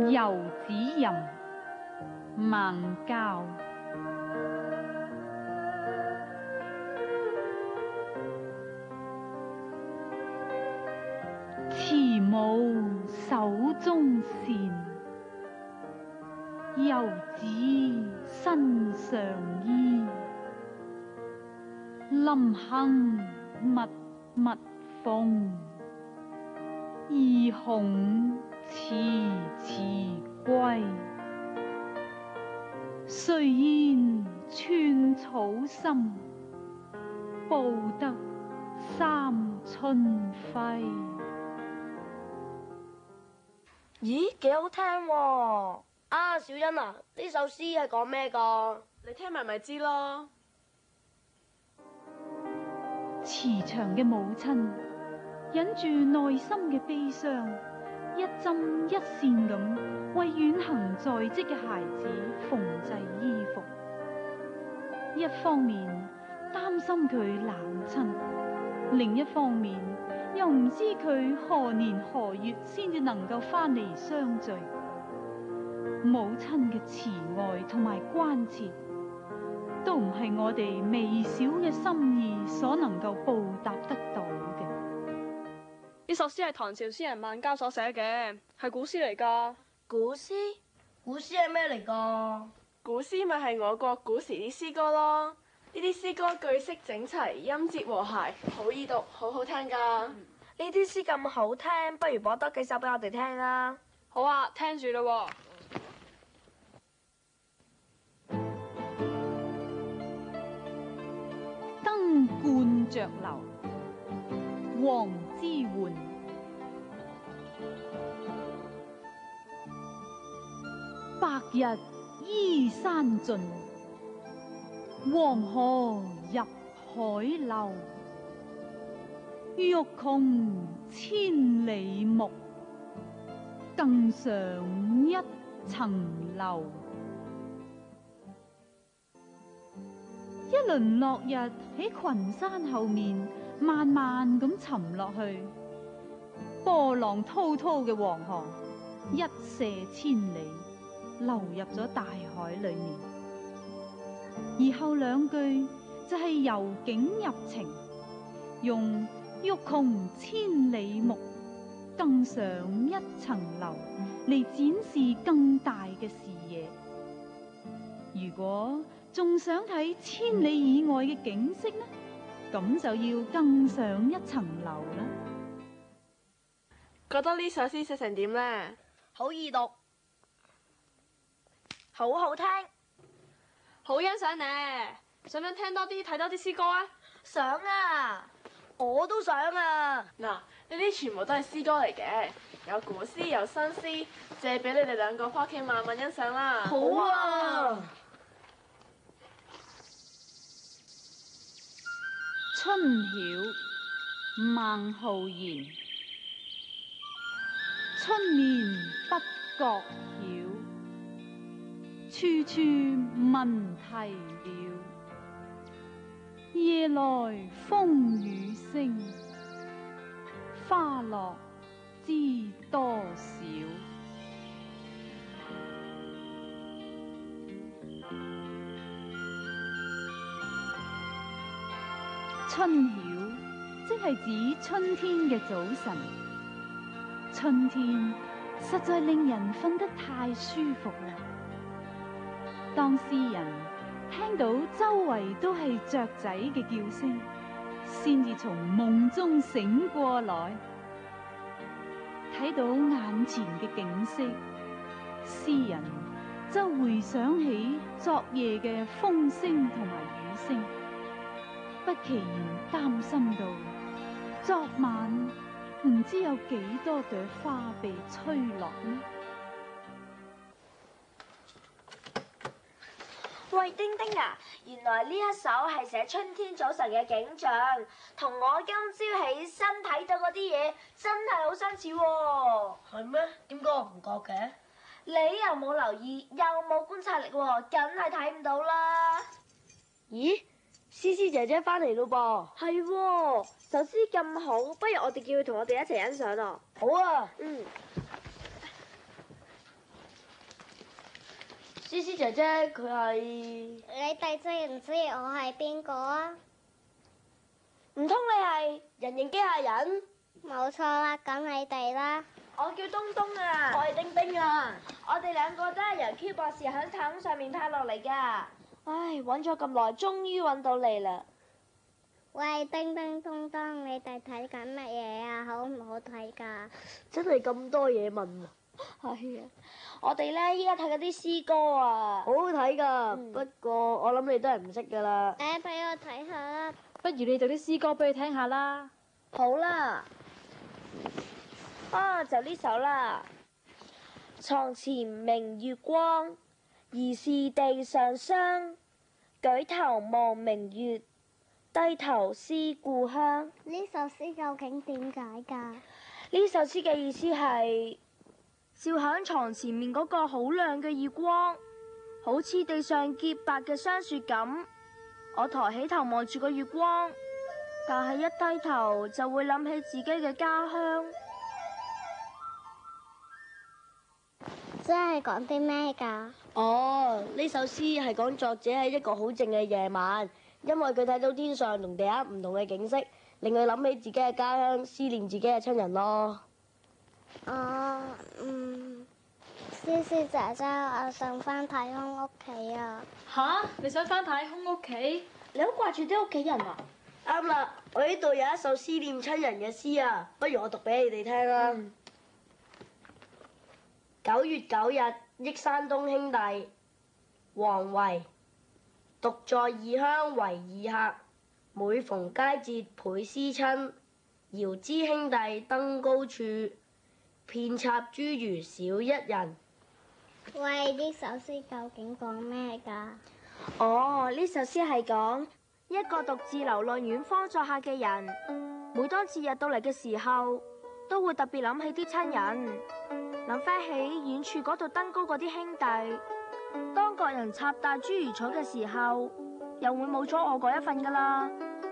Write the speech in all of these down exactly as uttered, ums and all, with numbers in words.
遊子吟，孟郊。慈母手中線，遊子身上衣。臨行密密縫，意恐遲遲歸。誰言寸草心，報得三春暉。 咦，幾好聽喎！啊，小欣啊，呢首詩係講咩㗎？ 你聽埋咪知咯。 慈祥嘅母親忍住內心嘅悲傷，一針一線咁為遠行在職嘅孩子縫製衣服。一方面擔心佢冷親，另一方面又唔知佢何年何月先至能夠翻嚟相聚。母親嘅慈愛同埋關切，都唔係我哋微小嘅心意所能夠報答得到嘅。 呢首詩係唐朝詩人孟郊所寫嘅，係古詩嚟噶。 古詩？古詩係咩嚟噶？ 古詩咪係我國古時啲詩歌咯。呢啲詩歌句式整齊，音節和諧，好易讀，好好聽噶。 呢啲詩咁好聽，不如播多幾首俾我哋聽啊！ 好啊，聽住咯。 登鸛雀樓，王之渙。白日依山盡，黃河入海流。欲窮千里目，更上一層樓。一輪落日喺群山後面慢慢咁沉落去，波浪滔滔嘅黃河一瀉千里，流入咗大海裏面。而後兩句就係由景入情，用欲窮千里目，更上一層樓嚟展示更大嘅視野。如果仲想睇千里以外嘅景色呢，咁就要更上一層樓啦。 覺得呢首詩寫成點呢？ 好易讀，好好聽， 好欣賞你。想唔想聽多啲、睇多啲詩歌啊？ 想啊，我都想啊。 嗱，呢啲全部都係詩歌嚟嘅，有古詩有新詩，借俾你哋兩個返屋企慢慢欣賞啦。 好啊。 春曉，孟浩然。春眠不覺曉，處處聞啼鳥。夜來風雨聲，花落知多少。春曉即係指春天嘅早晨。春天實在令人瞓得太舒服啦。當詩人聽到周圍都係雀仔嘅叫聲，先至從夢中醒過來，睇到眼前嘅景色，詩人就回想起昨夜嘅風聲同埋雨聲。不其然擔心到，昨晚唔知有幾多朵花被吹落呢？ 喂，丁丁啊，原來呢一首係寫春天早晨嘅景象，同我今朝起身睇到嗰啲嘢真係好相似喎。係咩？點解我唔覺嘅？你又冇留意，又冇觀察力喎，梗係睇唔到啦。咦？思思姐姐翻嚟咯噃。係喎，首詩咁好，不如我哋叫佢同我哋一齊欣賞咯。好啊。嗯。 思思姐姐佢係， 你哋知唔知我係邊個啊？ 唔通你係人形機械人？ 冇錯啦，咁你哋啦。 我叫東東啊，我係丁丁啊。我哋兩個都係由 Q 博士喺太空上面拍落嚟㗎。唉，揾咗咁耐，終於揾到你啦。 喂，叮叮東東，你哋睇緊乜嘢啊？好唔好睇㗎？ 真係咁多嘢問喎。係啊，我哋咧依家睇緊啲詩歌啊，好好睇㗎。嗯、不過我諗你都係唔識㗎啦。 誒，俾我睇下啦。 不如你讀啲詩歌俾佢聽下啦。 好啦，啊就呢首啦。床前明月光，疑是地上霜。舉頭望明月，低頭思故鄉。 呢首詩究竟點解㗎？ 呢首詩嘅意思係，照響床前面嗰個好亮嘅月光，好似地上潔白嘅霜雪咁。我抬起頭望住個月光，但係一低頭就會諗起自己嘅家鄉。 即係講啲咩㗎？ 哦，呢首詩係講作者喺一個好靜嘅夜晚，因為佢睇到天上同地下唔同嘅景色，令佢諗起自己嘅家鄉，思念自己嘅親人咯。 哦，嗯，思思姐姐，我想返太空屋企啊！ 吓？你想返太空屋企？ 你好掛住啲屋企人啊？啱啦，我呢度有一首思念親人嘅詩啊，不如我讀俾你哋聽啦。嗯、九月九日，憶山東兄弟，王維。獨在異鄉為異客，每逢佳節倍思親。遙知兄弟登高處，遍插茱萸少一人。 喂，呢首詩究竟講咩㗎？ 哦，呢首詩係講一個獨自流浪遠方作客嘅人，每當節日到嚟嘅時候，都會特別諗起啲親人，諗翻起遠處嗰度登高嗰啲兄弟。當各人插大茱萸草嘅時候，又會冇咗我嗰一份噶啦。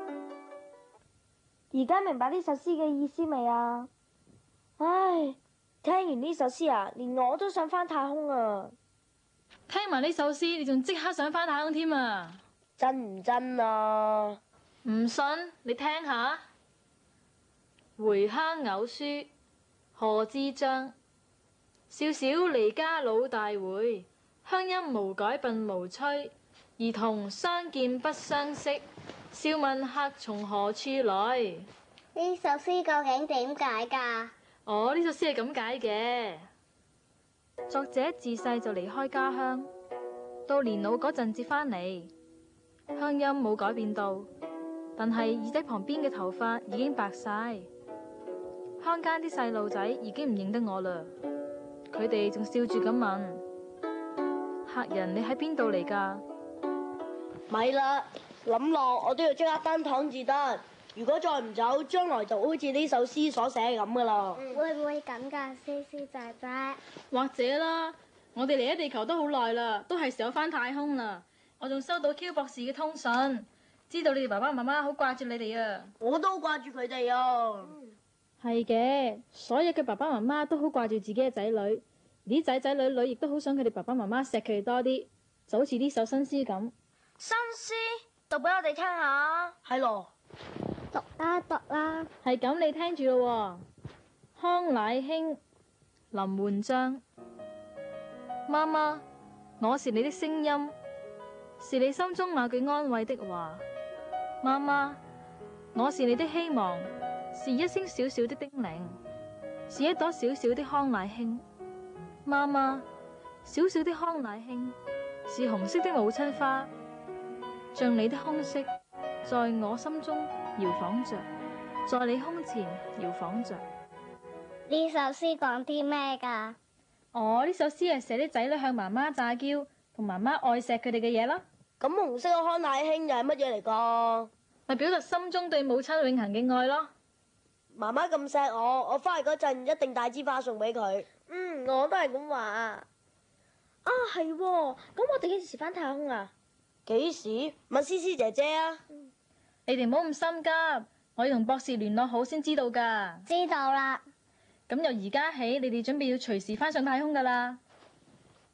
而家明白呢首詩嘅意思未啊？唉，聽完呢首詩啊，連我都想返太空啊！ 聽埋呢首詩，你仲即刻想返太空添啊？ 真唔真啊？ 唔信，你聽下。回鄉偶書，賀知章。少小離家老大回，鄉音無改鬢毛衰。兒童相見不相識，笑問客從何處來。 呢首詩究竟點解㗎？ 哦，呢首詩係咁解嘅。作者自細就離開家鄉，到年老嗰陣至返嚟，鄉音冇改變到，但係耳仔旁邊嘅頭髮已經白晒。鄉間啲細路仔已經唔認得我啦，佢哋仲笑住咁問：客人，你喺邊度嚟㗎？ 咪啦，諗落我都要即刻返堂至得。如果再唔走，將來就好似呢首詩所寫咁噶啦。 會唔會咁㗎，思思姐姐？ 或者啦，我哋嚟咗地球都好耐啦，都係時候返太空啦。我仲收到 Q 博士嘅通訊，知道你哋爸爸媽媽好掛住你哋啊。 我都掛住佢哋啊。 係嘅，所有嘅爸爸媽媽都好掛住自己嘅仔女，啲仔仔女女亦都好想佢哋爸爸媽媽錫佢哋多啲，就好似呢首新詩咁。 新詩讀俾我哋聽下。係咯。 讀啦讀啦。 係咁，你聽住咯。康乃馨，林煥章。媽媽，我是你的聲音，是你心中那句安慰的話。媽媽，我是你的希望，是一聲小小的叮嚀，是一朵小小的康乃馨。媽媽，小小的康乃馨，是紅色的母親花，像你的胸色，在我心中搖晃着，在你胸前搖晃着。 呢首詩講啲咩㗎？ 哦，呢首詩係寫啲仔女向媽媽詐嬌，同媽媽愛錫佢哋嘅嘢啦。 咁紅色嘅康乃馨又係乜嘢嚟㗎？ 咪表達心中對母親永恆嘅愛咯。 媽媽咁錫我，我翻去嗰陣一定帶支花送俾佢。嗯，我都係咁話。啊，係喎，咁我哋幾時翻太空啊？幾時？問思思姐姐啊。 嗯、你哋唔好咁心急，我要同博士聯絡好先知道㗎。 知道啦。 咁由而家起，你哋準備要隨時翻上太空㗎啦。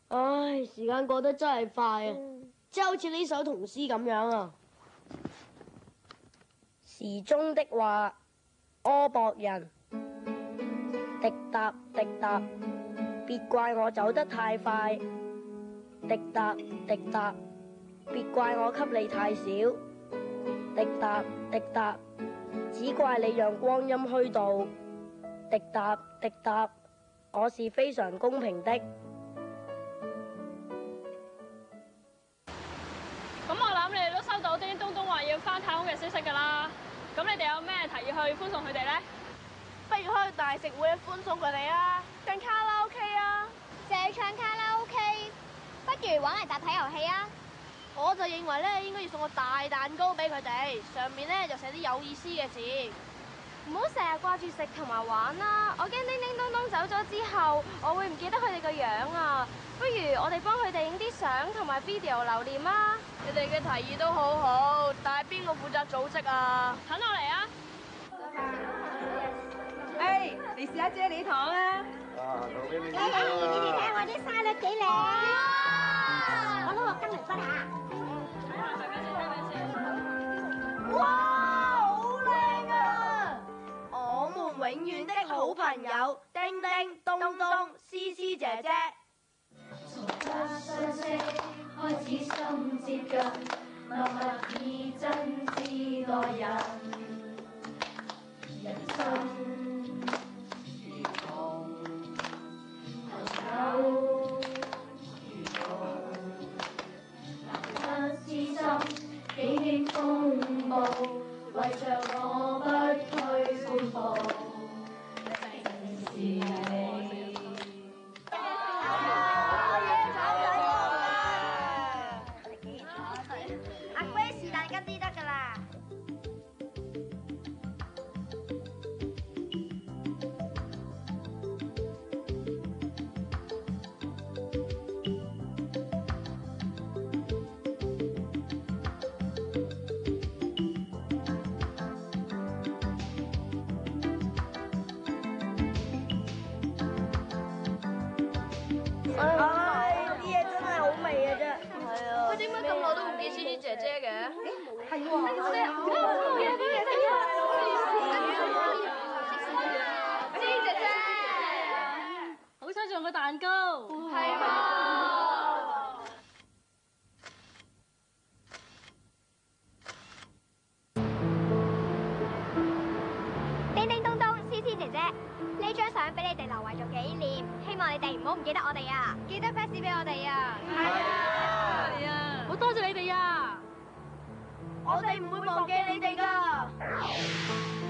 唉，時間過得真係快啊！即係好似呢首童詩咁樣啊。時鐘的話，柯博人。滴答滴答，別怪我走得太快。滴答滴答，別怪我給你太少。滴答滴答，只怪你讓光陰虛度。滴答滴答，我是非常公平的。 咁我諗你哋都收到叮叮咚咚話要返太空嘅消息㗎啦。咁你哋有咩提議去歡送佢哋咧？ 不如開大食會歡送佢哋啊！唱卡拉 OK 啊！ 淨係唱卡拉 OK， 不如玩嚟集體遊戲啊！ 我就認為咧，應該要送個大蛋糕俾佢哋，上面咧就寫啲有意思嘅字。 唔好成日掛住食同埋玩啦！我驚叮叮咚咚走咗之後，我會唔記得佢哋個樣啊！不如我哋幫佢哋影啲相同埋 video 留念啊！ 你哋嘅提議都好好，但係邊個負責組織啊？ 等我嚟啊！ 誒，你試下啫喱糖啊！ 啊，做俾你你哋睇我啲沙律幾靚！我攞個燈嚟分下。 哇，好靚啊！我們永遠的好朋友，叮叮咚咚，思思姐姐。 從不相識開始心接近，默默以真摯待人。人生如夢，朋友如夢，難得知心，幾經風暴，為着我不退半步，正是你。 阿龜是但跟啲得㗎啦。 唉，啲嘢真係好味啊！啫。係啊。 佢點解咁耐都唔見思思姐姐嘅？ 係喎。 好想做個蛋糕。係叮叮咚咚，思思姐姐，呢張相俾你哋留為做紀念，希望你哋唔好唔記得我哋啊！記得 pass 俾我哋啊！ 係啊！係啊！好多謝你哋啊！ 我哋唔會忘記你哋㗎。